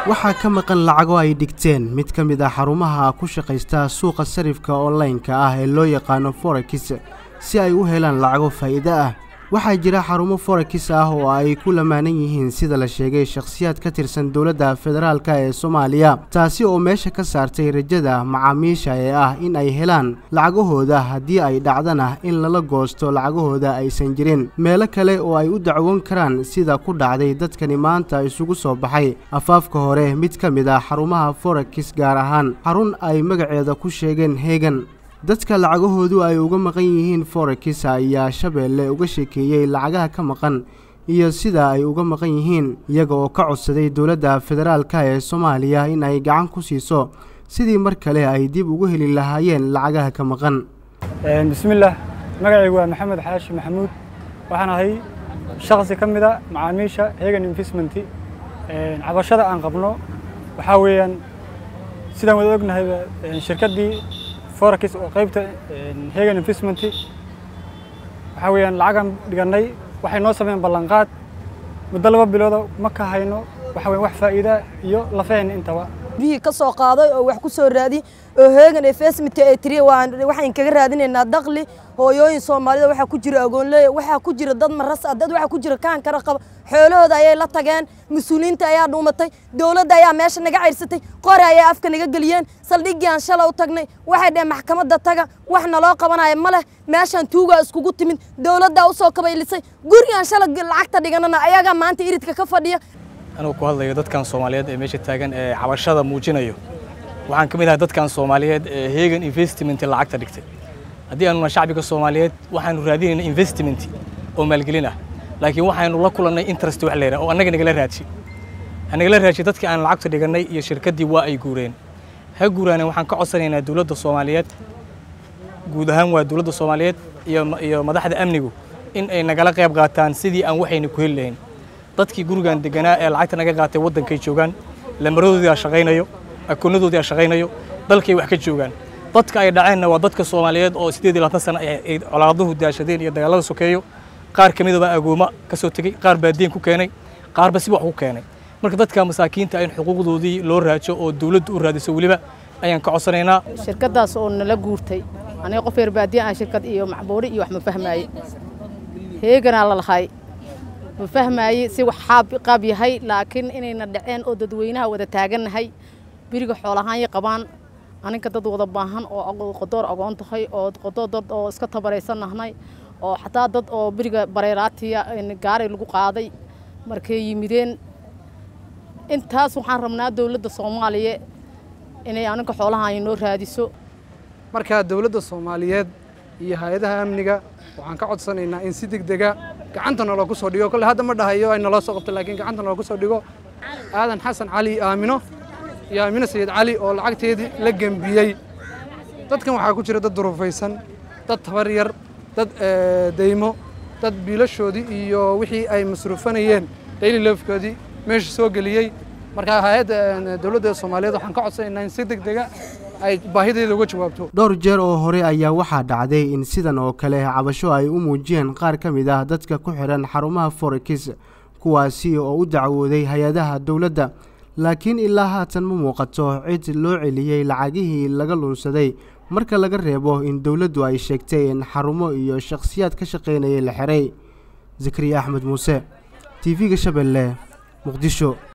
waxaa ka maqan lacago ay dhigteen mid ka mid ah xarumaha ku shaqeysta suuqa sarifka online-ka ah ee loo yaqaano Forex si ay u helaan lacago faa'iido ah. waxaa jira xarumo Forex ah oo ay ku lamaanan yihiin sida la sheegay shakhsiyaad ka tirsan dawladda federaalka ee Soomaaliya, taasi oo meesha ka saartay rajada macaamiisha ee ah in ay helaan lacagahooda haddii ay dhacdana in lala goosto lacagahooda aysan jirin meelo kale oo ay u dacwoon karaan sida ku dhacday dadkani maanta isugu soo baxay afaafka hore mid ka mid ah xarumaha Forex, gaar ahaan xarun ay magaceeda ku sheegeen Hegan. dadka lacagahoodu ay uga maqan yihiin Forex ayaa Shabeelle uga sheekeeyay lacagaha ka maqan iyo sida ay uga maqan yihiin, iyaga oo ka codsaday dawladda federaalka ee Soomaaliya in ay gacan ku siiso sidii mar kale ay dib ugu heli lahaayeen lacagaha ka maqan. bismillaah, magacaygu waa Maxamed Xaashi Maxamuud, waxaan ahay shakhsi ka mid ah macaamiisha Hegan Investment. cabashada aan qabno waxa weeyaan sidaan wada ognahay shirkaddii Forex oo qaybta Hegan Investment waxa weeyaan lacagan dhiganay waxay noo sameeyeen ballanqaad muddo 2 bilood ma ka hayno waxa weeyaan wax faa'iido iyo la fahmin intaba bihi ka soo qaaday oo wax ku soo raadi oo Hegan Investment ay tiri waxaan kaga raadinaynaa dakhli hooyooyin Soomaalida waxa ku jira agoonley waxa ku jira dad maras dad waxa ku jira kaan kara qab xoolahooda ayay la tageen mas'uuliyiinta ayaa dhuumatay dawladda ayaa meesha naga ciirsatay qori ayaa afka naga galiyeen saldhigaan shalay u tagnay waxay dheen maxkamadda taga wax naloo qabanayo ma leh meeshan tuuga iskugu timid dawladda u soo kabaylisay gurigan shalay lacagta dhiganana ayaga maanta iridka ka fadhiya. أنا كهذا يدك سوماليات ماشي تاجن عباشة موجينيو وعن كم هذا دتك سوماليات هيجن إنفستمنت اللي عكتر دكتور هدي أنا شعبي كسوماليات وحن رادين إنفستمنت ومالجلنا لكن وحن الله كلنا إنترست وحلينا أو أنا جنقل راتشي أنا جنقل راتشي دتك أنا العكتر دجني يا شركة دي واقي جورين هجورنا وحن كعصرنا دولة الصوماليات جودهم ودولة الصوماليات يا مدحد أمنيجو إن نجلق يبغى تنسدي أن وحين كلين dadkii gurigan deganaa ee lacagta naga qaatay wadankay joogan lamaroodii ay shaqeynayo akoonadooda ay shaqeynayo dalkay wax ka joogan dadka ay dhaceenna waa dadka Soomaaliyeed oo 28 sano ay colaaduhu daashadeen iyo dagaalada sokeeyo qaar kamid ah agooma ka soo tagay qaar baadiin ku keenay qaar bas wax ku keenay marka dadka masaakiinta ay xuquuqdoodii loo raajo oo dawladdu u raadiso waliba ayaan ka codsanaynaa shirkadaas oo nala guurtay aniga qof yar baadiin aan shirkad iyo macbuuri iyo wax ma fahmaayay Hegan la lahay فهمي سوى قاب يهي لكن إننا دعين أو ددوينها ودتاجن هاي بيرجع حولها يقبان أنا كتدو ضباهن أو قدر أو أنتخي أو قدر ضد أو سكت بريسان هناي أو حتى ضد أو بيرجع بريراتي إن جاري لقو قاضي مركي يمدين أنت سبحان ربنا دولة الصومالية إني أنا كحولها ينور هذه سو مركز دولة الصومالية هي هذا أمنية وعن كعد سنة إن سيدك دقة gacantana loo ku soo dhigo kale hadda ma dhahayo ay nala soo qabto laakiin gacantana loo ku soo dhigo aadan xasan cali aamino iyo aamino sayid cali oo lacagteedii la gambiyay dadkan waxa ku jira dad duruufaysan dad tabar yar dad deymo dad biilashoodii iyo wixii ay masruufanayeen daily life-koodii meesha soo galiyay marka hay'adda dawladda Soomaaliyeed waxaan ka codsanaynaa in si degdeg ah ay baahideeda uga jawaabto. dhowr jeer oo hore ayaa waxaa dhacday in sidan oo kale cabasho ay u muujiyeen qaar ka mid ah dadka ku xiran xarumaha Forex kuwaasi oo u dacwooday hay'adaha dawladda, laakiin ilaa haatan ma muuqato cid loo celiyay lacagihii laga lunsaday marka laga reebo in dawladdu ay sheegtay in xarumo iyo shakhsiyaad ka shaqeynayay la xiray. Zakariya Axmed Muuse, TV-ga Shabeelle, Muqdisho.